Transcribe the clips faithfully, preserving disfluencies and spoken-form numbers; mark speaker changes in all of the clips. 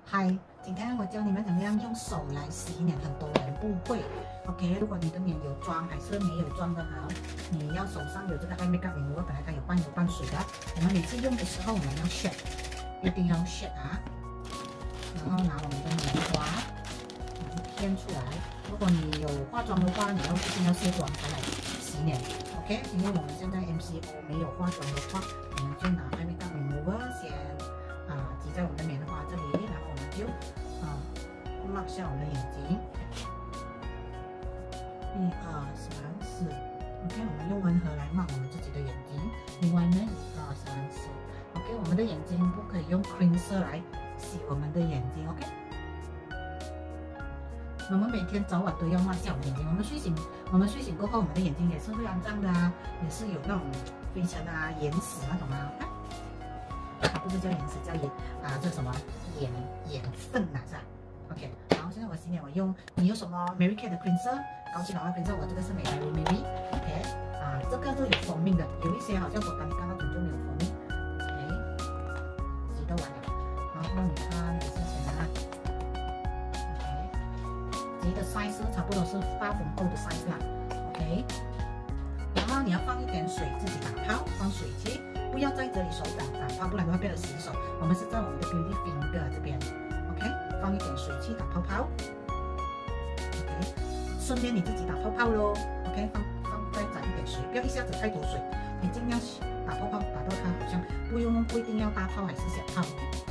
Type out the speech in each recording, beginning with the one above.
Speaker 1: 嗨，今天我教你们怎么样用手来洗脸，很多人不会。OK， 如果你的脸有妆还是没有妆的话，你要手上有这个 eye makeup remover，本来它有半油半水的，我们每次用的时候我们要 shake， 一定要 shake 啊。然后拿我们的棉花，偏出来。如果你有化妆的话，你要一定要卸妆才来洗脸。OK， 因为我们现在 M C O 没有化妆的话，我们就拿 eye makeup remover 先啊挤在我们的棉花这里，然后我们就啊抹下我们的眼睛。一二三四 ，OK， 我们用温和来抹我们自己的眼睛。另外呢，一二三四 ，OK， 我们的眼睛不可以用 cleanser 来洗我们的眼睛 ，OK。我们每天早晚都要抹下我们眼睛。我们睡醒，我们睡醒过后，我们的眼睛也是会肮脏的啊，也是有那种灰尘啊、眼屎那种啊。它不是叫眼屎，叫眼啊，这什么眼眼粪啊，是吧 ？OK。然后现在我洗脸，我用你有什么 Mary Kay 的 cleanser， 高级老外 cleanser， 我这个是美白 Mary OK。啊，这个都有蜂蜜的，有一些好像我刚刚那种就没有蜂蜜。OK， 洗都完了，然后你看你之前啊。你的 size 差不多是八分厚的 size 啦 ，OK。然后你要放一点水，自己打泡，放水去，不要在这里手打打泡，不然的话变成洗手。我们是在我们的 beauty finger 这边 ，OK， 放一点水去打泡泡 ，OK。顺便你自己打泡泡咯 ，OK， 放放再沾一点水，不要一下子太多水，你尽量打泡泡，打到它好像不用不一定要大泡还是小泡。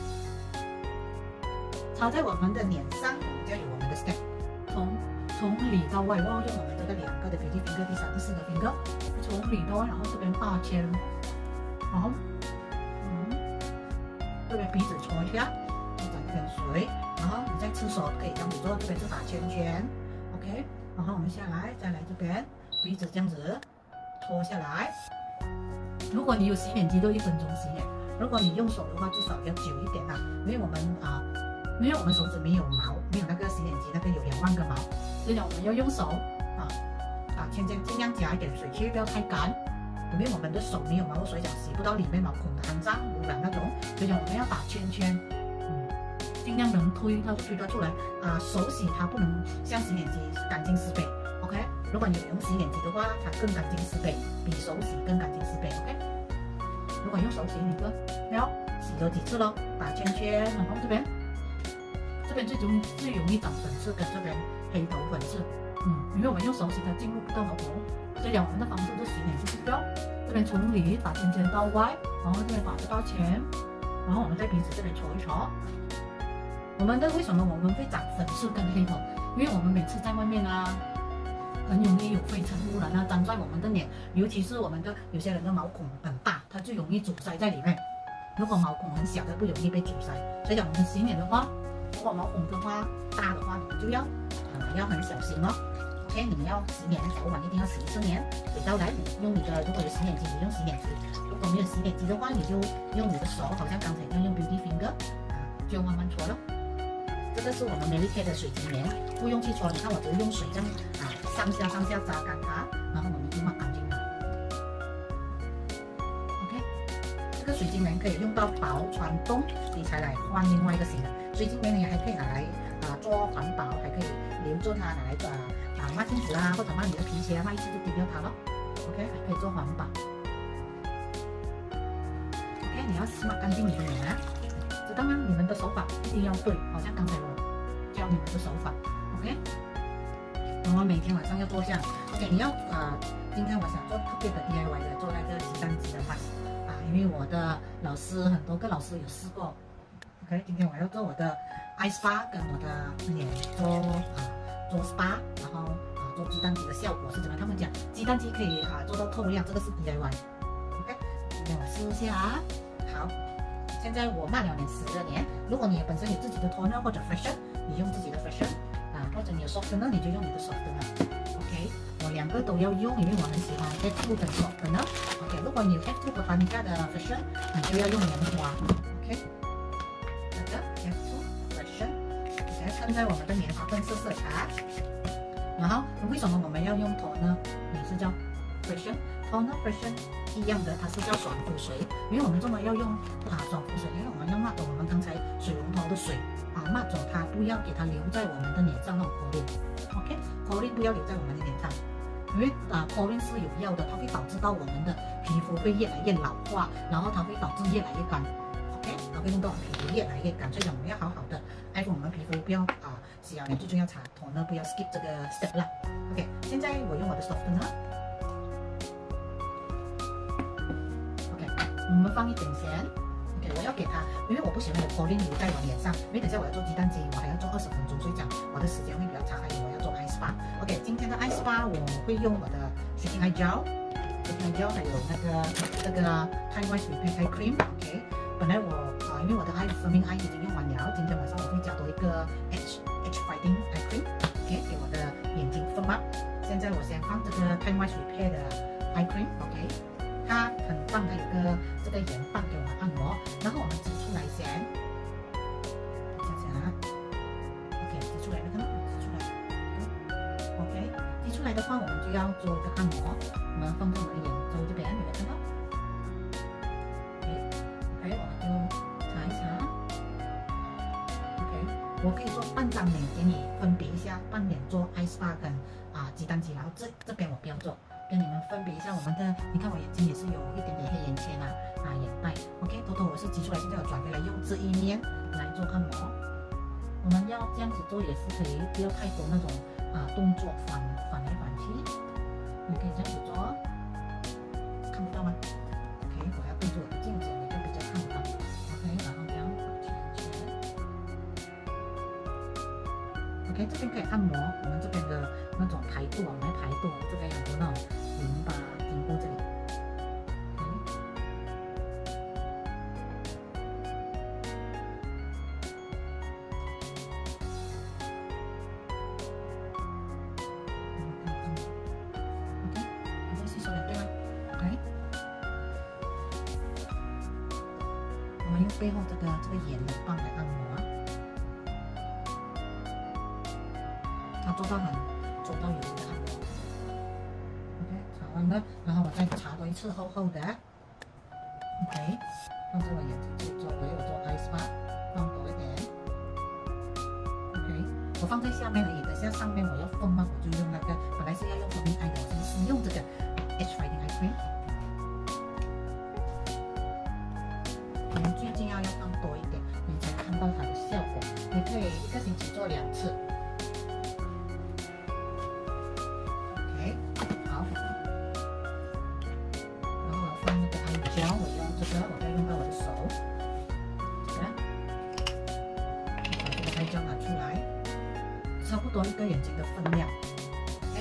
Speaker 1: 擦在我们的脸上，我们就有我们的 step。从从里到外，我要用我们这个两个的 beauty finger， 第三、第四个 finger， 从里到外，然后这边八圈，然后嗯，这边鼻子搓一下，沾一点水，然后你再吃手可以这样子做，这边是打圈圈 ，OK， 然后我们下来再来这边鼻子这样子拖下来。如果你有洗脸机，就一分钟洗脸；如果你用手的话，至少要久一点啦，因为我们啊。因为我们手指没有毛，没有那个洗脸机那个有两万个毛，所以讲我们要用手啊啊圈圈，尽量加一点水去，不要太干。因为我们的手没有毛，所以讲洗不到里面毛孔的肮脏污染那种，所以讲我们要打圈圈，嗯，尽量能推它推它出来啊。手洗它不能像洗脸机干净四倍 ，OK？ 如果你有用洗脸机的话，它更干净四倍，比手洗更干净四倍 ，OK？ 如果用手洗，你就要洗了几次咯，打圈圈，然后这边。这边最容易最容易长粉刺，跟这边黑头粉刺，嗯，因为我们用手洗它进入不到毛孔，所以讲我们的方式就洗脸就是这样，这边从里打圈圈到外，然后这边把这道圈，然后我们在鼻子这边搓一搓。我们的为什么我们会长粉刺跟黑头？因为我们每次在外面啊，很容易有灰尘污染啊，粘在我们的脸，尤其是我们的有些人的毛孔很大，它就容易阻塞在里面。如果毛孔很小的，不容易被阻塞。所以讲我们洗脸的话。如果毛孔的话大的话，你就要呃要很小心哦。OK， 你们要洗脸的早晚一定要洗一次脸，水到来用你的，如果有洗脸机，你用洗脸机；如果没有洗脸机的话，你就用你的手，好像刚才一样用 beauty finger 啊，就慢慢搓咯。这个是我们 Mary Kay 的水晶棉，不用去搓，你看我只是用水这样啊上下上下榨干它，然后我们就抹干净了。OK， 这个水晶棉可以用到薄穿洞，你才来换另外一个新的。水晶棉你还可以拿来啊做环保，还可以留住它，拿来做啊啊抹镜子啊，或者抹你的皮鞋啊，抹一次就丢掉它咯。OK， 还可以做环保。OK， 你要抹干净你的脸啊，知道吗？你们的手法一定要对，好像刚才我教你们的手法。OK， 我们每天晚上要做这样。OK， 你要啊、呃，今天我想做特别的 D I Y 的，做那个鸡蛋鸡的 mask 啊，因为我的老师很多个老师有试过。OK， 今天我要做我的 eye spa 跟我的脸做啊做 spa， 然后啊做鸡蛋鸡的效果是怎么样？他们讲鸡蛋鸡可以啊做到透亮，这个是 D I Y。OK， 今天我试一下啊。好，现在我抹了脸洗了脸。如果你本身有自己的 toner 或者 freshen， 你用自己的 freshen 啊，或者你有 softener， 你就用你的 softener。OK， 我两个都要用，因为我很喜欢 F 二 跟 softener。OK， 如果你有 F 二 botanica 的 freshen， 你就要用棉花。OK。看在我们的棉花更是色茶，然后为什么我们要用头呢？也是叫 freshen， 头呢 freshen 一样的，它是叫爽肤水。因为我们这么要用啊爽肤水，因为我们要抹的我们刚才水龙头的水啊抹走它，不要给它留在我们的脸上那种 coating。OK，coating 不要留在我们的脸上，因为啊 coating 是有药的，它会导致到我们的皮肤会越来越老化，然后它会导致越来越干。OK， 它会弄到我们皮肤越来越干，所以讲我们要好好的爱护我们皮肤，不要啊洗完脸最重要擦头呢，不要 skip 这个 step 啦。OK， 现在我用我的 softener。OK， 我们放一点咸。OK， 我要给它，因为我不喜欢有 coating 留在我脸上，因为等下我要做鸡蛋鸡，我还要做二十分钟，所以讲我的时间会比较长，还有我要做 eye spa。OK， 今天的 eye spa 我会用我的 shooting eye gel。shooting eye gel 还有那个那个 time wise repair eye cream。OK， 本来我啊、呃，因为我的 eye firming eye 已经用完了，今天晚上我会加多一个 edge edge fighting eye cream。OK， 给我的眼睛 firm up。现在我先放这个 time wise repair 的 eye cream。OK， 它很棒，它有个这个盐棒给我们按摩，然后我们挤出来先，想想啊 ，OK， 挤出来了，看到挤出来 ，OK， 挤出来的话，我们就要做一个按摩，我们放在我们的眼周这边，有没有看到 ？OK， 我们就擦一擦 ，OK， 我可以做半张脸给你分别一下，半脸做 eye spa 跟啊鸡蛋肌，然后这这边我不要做。跟你们分别一下我们的，你看我眼睛也是有一点点黑眼圈啊，啊眼袋 ，OK， 头头我是挤出来，现在我转回来用这一面来做按摩。我们要这样子做也是可以，不要太多那种啊动作反反来反去，你可以这样子做，看不到吗 ？OK， 我要对着我的镜子，你就比较看不到 ，OK， 然后这样圈圈 ，OK， 这边可以按摩我们这边的那种排肚，我们来排肚，这边有很多那种淋巴经过这里。OK， 我再洗手脸对吗 ？OK， 我们用背后这个这个眼的棒来按摩，它做到很做到有力的按摩。的，然后我再擦多一次厚厚的 ，OK， 放在我眼睛这里做，我有做 eye spa， 放多一点 ，OK， 我放在下面而已，等下上面我要封嘛，我就用那个，本来是要用 firming eye 的，我是用这个 edge fighting eye cream， 我们最近要要放多一点，你才看到它的效果，你可以一个星期做两次。然后我用这个，我再用到我的手，这个，把这个拍胶拿出来，差不多一个眼睛的分量 ，OK。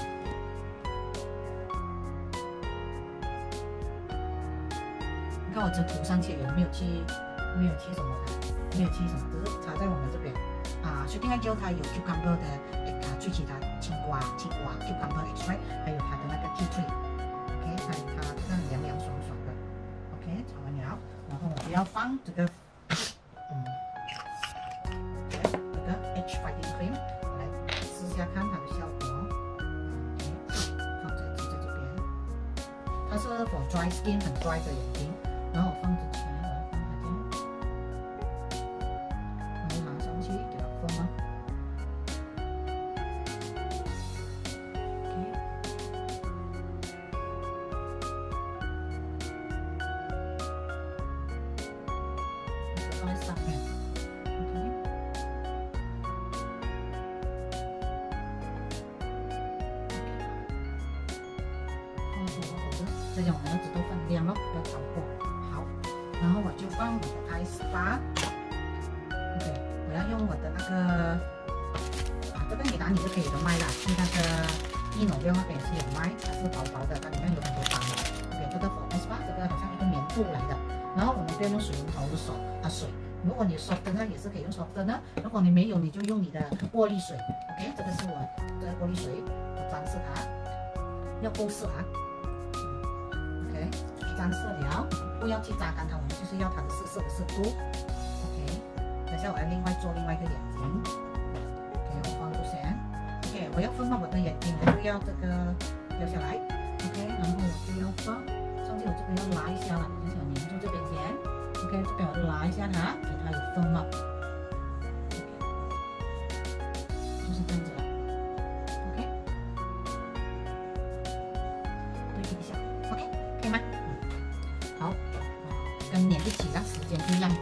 Speaker 1: 你看我只涂上去，有没有去，没有去什么的，没有去什么，只是擦在我们这边。啊，水晶艾灸它有 cucumber 的啊萃取它青瓜、青瓜 cucumber extract， 还有它的那个 tea tree，OK， 它它这个凉凉爽爽的。OK， 擦完了，然后我就要放这个，嗯，这个 edge fighting cream， 我来试一下看它的效果。OK， 放这个在这边，它是 for dry skin 很 dry 的眼睛，然后我放之前我要放它这样，然后拿上去给它封啊。放在上面 ，OK， 放多好的，这样我们要知道分量咯，不要超过。好，然后我就放我的 eye spa，OK， 我要用我的那个啊，这个你拿你就可以有卖啦，去那个一农料那边也是有卖，它是薄薄的，它里面有很多糖的。OK， 这个 for eye spa， 这个好像一个棉布来的。然后我们不要用水龙头的手啊水，如果你 softener 也是可以用 softener， 如果你没有，你就用你的过滤水 ，OK， 这个是我这个过滤水，我沾湿它，要够湿啊 ，OK， 沾湿了，不要去榨干它，我们就是要它的湿湿的湿度 ，OK， 等下我要另外做另外一个眼睛 ，OK， 我放住先 ，OK， 我要分到我的眼睛，我就要这个掉下来 ，OK， 然后我就要放。上去我这边要拉一下了，等下粘住这边先 ，OK， 这边我就拉一下它，给它有分嘛 ，OK， 粘一起，让时间不一样。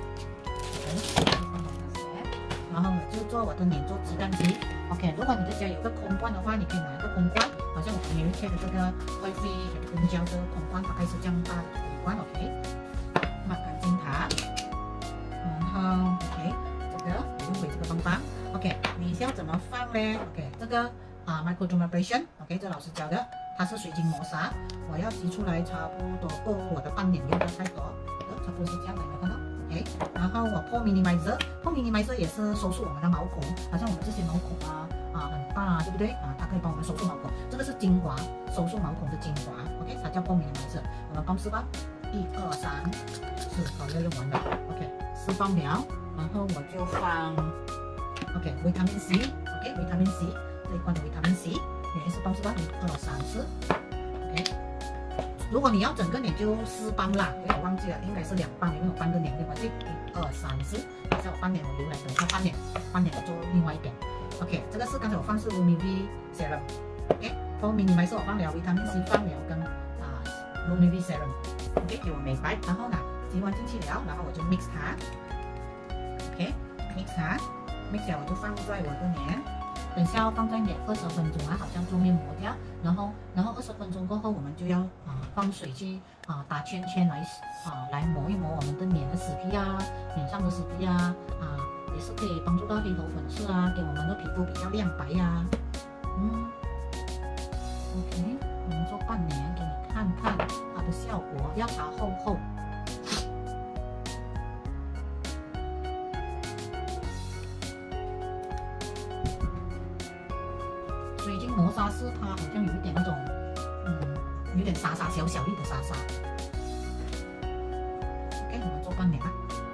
Speaker 1: 然后我就做我的粘做鸡蛋机。OK， 如果你的家有个空罐的话，你可以拿一个空罐，好像我们 Mary Kay 的这个会飞公交的空罐，大概是这样大的空罐。OK， 抹干净它，然后 OK， 这个用回这个棒棒。OK， 你是要怎么放呢 ？OK， 这个啊 microdermabrasion，OK， 这老师教的，它是水晶磨砂，我要挤出来差不多够我的半年用的太多，差不多是这样的，有没有看到？ OK， 然后我破 minimizer， 破 minimizer 也是收束我们的毛孔，好像我们这些毛孔啊啊很大，对不对啊？它可以帮我们收束毛孔，这个是精华，收束毛孔的精华 ，OK， 它叫破 minimizer。我们放四磅，一二三四，好，要用完了 ，OK， 四磅了，然后我就放 OK 维他命 C，OK 维他命 C 这一罐的维他命 C， 也是磅四磅，一二三四 ，OK。 如果你要整个脸就四磅啦，因为我忘记了，应该是两磅，因为我半个脸没关系。一二三四，等下我半脸我留来，等下半脸半脸我做另外一边。OK， 这个是刚才我放是 Lumivi Serum，OK，for minimizer 我放了维他命 C 放了跟啊 Lumivi Serum，OK 给我美白，然后呢挤完进去了，然后我就 mix 它 ，OK mix 它 ，mix 了我就放在我的脸。 等下要放在脸二十分钟啊，好像做面膜这样。然后，然后二十分钟过后，我们就要啊放水去啊打圈圈来啊来磨一磨我们的脸的死皮啊，脸上的死皮啊啊，也是可以帮助到黑头粉刺啊，给我们的皮肤比较亮白呀、啊。嗯 ，OK， 我们做半年给你看看它的效果，要擦厚厚。 水晶磨砂是它好像有一点那种，嗯，有点沙沙小小粒的沙沙。OK， 我们做半年啊。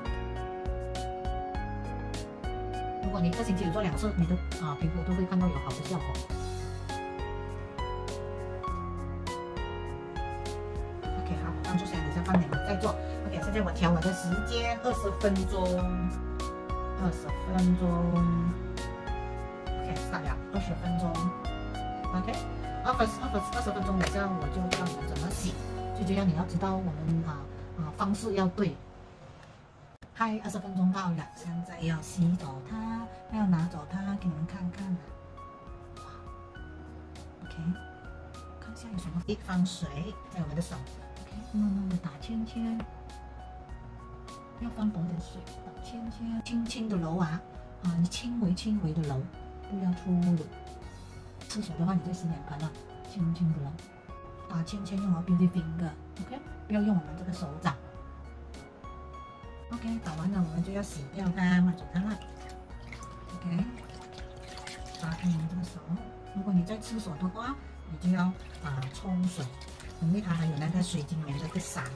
Speaker 1: 如果你一个星期有做两次，你的啊皮肤都会看到有好的效果。OK， 好，放住先，等下半年再做。OK， 现在我调我的时间，二十分钟，二十分钟。 OK， start 了，二十分钟。OK， 二十二十二十分钟，等下我就教你们怎么洗。最主要你要知道我们啊啊方式要对。嗨，二十分钟到了，现在要洗走它，要拿走它，给你们看看。哇 ，OK， 看一下有什么。一放水在我们的手 ，OK， 慢慢的打圈圈，要放多点水，打圈圈，轻轻的揉啊啊，你轻微轻微的揉。 不要出力。厕所的话，你在洗脸盆啊，轻轻的揉，打圈圈用我 beauty finger，OK， 不要用我们这个手掌。OK， 打完了我们就要洗掉它，抹走它了。OK， 打开我们这个手。如果你在厕所的话，你就要啊冲水，因为它还有那个水晶棉的个沙。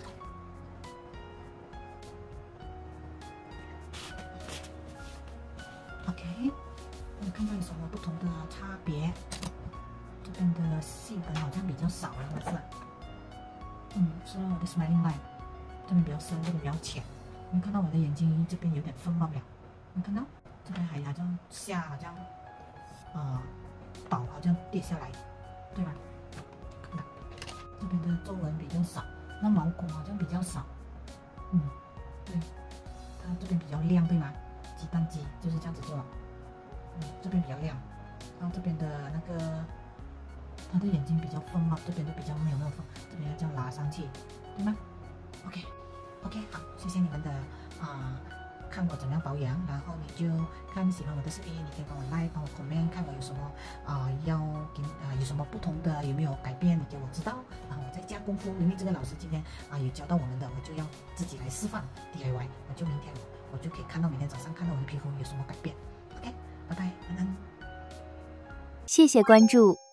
Speaker 1: OK。 你看到有什么不同的差别？这边的细纹好像比较少了，是吧？嗯，是我的 smiling line， 这边比较深，这边比较浅。你看到我的眼睛这边有点分冒了，你看到这边还好像下好像啊宝好像跌下来，对吧？看到这边的皱纹比较少，那毛孔好像比较少。嗯，对，它这边比较亮，对吗？鸡蛋肌就是这样子做。 嗯，这边比较亮，然后这边的那个，他的眼睛比较丰嘛，这边就比较没有那么丰，这边要这样拉上去，对吗 ？OK，OK， 好，谢谢你们的啊、呃，看我怎么样保养，然后你就看喜欢我的视频，你可以帮我 like， 帮我 comment， 看我有什么啊、呃、要给啊、呃、有什么不同的，有没有改变，你给我知道，然后我再加功夫，因为这个老师今天啊、呃、有教到我们的，我就要自己来示范 D I Y， 我就明天我就可以看到明天早上看到我的皮肤有什么改变。 OK， 拜拜，晚安。
Speaker 2: 谢谢关注。